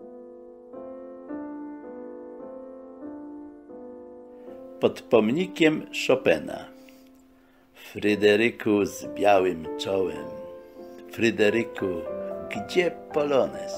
Pod pomnikiem Chopina. Fryderyku z białym czołem, Fryderyku, gdzie polonez?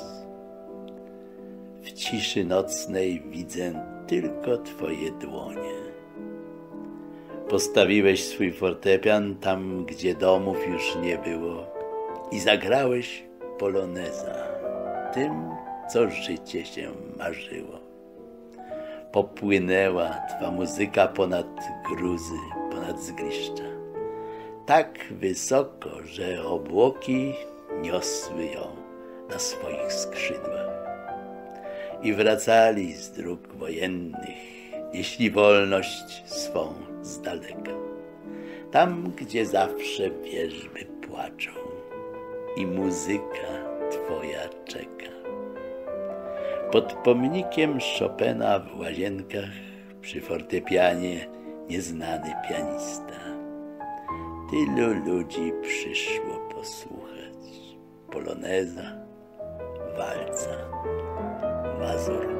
W ciszy nocnej widzę tylko twoje dłonie. Postawiłeś swój fortepian tam, gdzie domów już nie było i zagrałeś poloneza tym, co życie się marzyło. Popłynęła twa muzyka ponad gruzy, ponad zgliszcza, tak wysoko, że obłoki niosły ją na swoich skrzydłach. I wracali z dróg wojennych, nieśli wolność swą z daleka, tam, gdzie zawsze wierzby płaczą i muzyka twoja czeka. Pod pomnikiem Chopina w łazienkach przy fortepianie nieznany pianista. Tylu ludzi przyszło posłuchać poloneza, walca, mazurka.